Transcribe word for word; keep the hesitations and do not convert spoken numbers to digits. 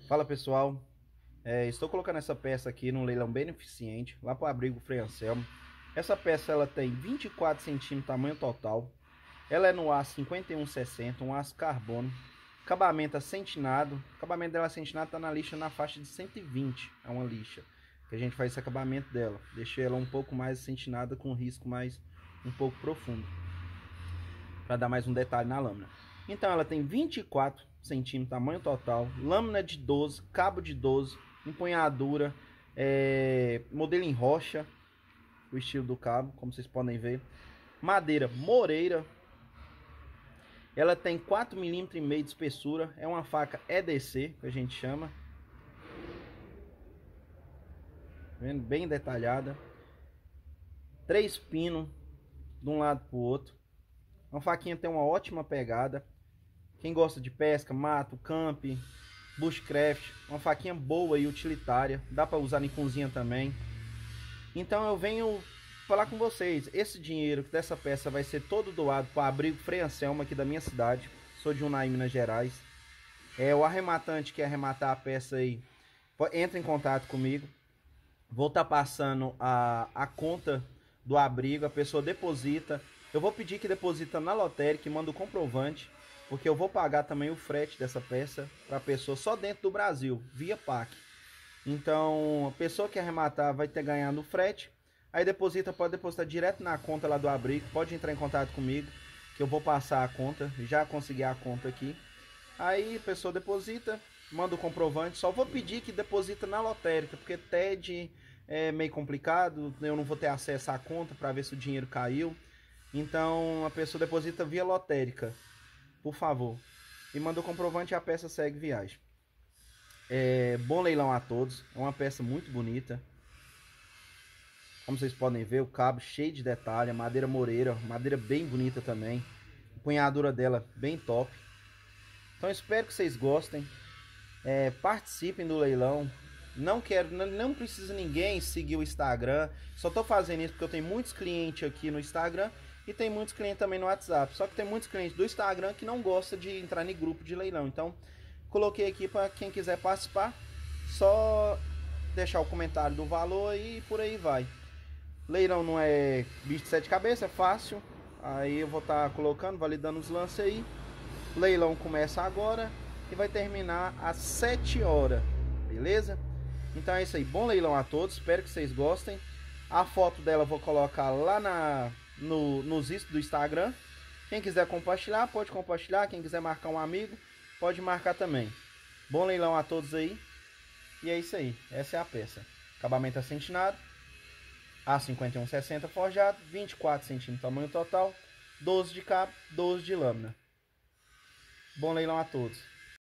Fala pessoal, é, estou colocando essa peça aqui num leilão beneficente lá para o abrigo Frei Anselmo. Essa peça ela tem vinte e quatro centímetros tamanho total, ela é no aço cinquenta e um sessenta, um aço carbono, acabamento acentinado. O acabamento dela acentinado está na lixa na faixa de cento e vinte, é uma lixa que a gente faz esse acabamento dela, deixei ela um pouco mais acentinada com um risco mais um pouco profundo, para dar mais um detalhe na lâmina. Então ela tem vinte e quatro centímetros tamanho total, lâmina de doze, cabo de doze, empunhadura, é, modelo em rocha, o estilo do cabo, como vocês podem ver. Madeira moreira. Ela tem quatro milímetros e meio de espessura, é uma faca E D C, que a gente chama. Vendo? Bem detalhada. Três pinos de um lado para o outro. Uma faquinha tem uma ótima pegada. Quem gosta de pesca, mato, camp, bushcraft, uma faquinha boa e utilitária, dá para usar em cozinha também. Então eu venho falar com vocês, esse dinheiro dessa peça vai ser todo doado para o abrigo Frei Anselmo aqui da minha cidade. Sou de Unai, Minas Gerais. É o arrematante que arrematar a peça aí, entra em contato comigo. Vou estar tá passando a, a conta do abrigo, a pessoa deposita. Eu vou pedir que deposita na lotérica e manda o comprovante, porque eu vou pagar também o frete dessa peça para a pessoa só dentro do Brasil, via P A C. Então, a pessoa que arrematar vai ter ganhado o frete. Aí deposita, pode depositar direto na conta lá do abrigo, pode entrar em contato comigo, que eu vou passar a conta, já consegui a conta aqui. Aí a pessoa deposita, manda o comprovante, só vou pedir que deposita na lotérica, porque T E D é meio complicado, eu não vou ter acesso à conta para ver se o dinheiro caiu. Então a pessoa deposita via lotérica, por favor. E manda o comprovante e a peça segue viagem. É, bom leilão a todos, é uma peça muito bonita. Como vocês podem ver, o cabo cheio de detalhe, a madeira moreira, madeira bem bonita também. A empunhadura dela bem top. Então espero que vocês gostem. É, participem do leilão. Não quero, não, não precisa ninguém seguir o Instagram. Só tô fazendo isso porque eu tenho muitos clientes aqui no Instagram e tem muitos clientes também no WhatsApp. Só que tem muitos clientes do Instagram que não gostam de entrar em grupo de leilão. Então coloquei aqui para quem quiser participar, só deixar o comentário do valor e por aí vai. Leilão não é bicho de sete cabeças, é fácil. Aí eu vou estar tá colocando, validando os lances aí. Leilão começa agora e vai terminar às sete horas, beleza? Então é isso aí, bom leilão a todos, espero que vocês gostem. A foto dela eu vou colocar lá na, no, nos istos do Instagram. Quem quiser compartilhar, pode compartilhar. Quem quiser marcar um amigo, pode marcar também. Bom leilão a todos aí. E é isso aí, essa é a peça. Acabamento acentinado, A cinquenta e um sessenta forjado, vinte e quatro centímetros tamanho total, doze de cabo, doze de lâmina. Bom leilão a todos.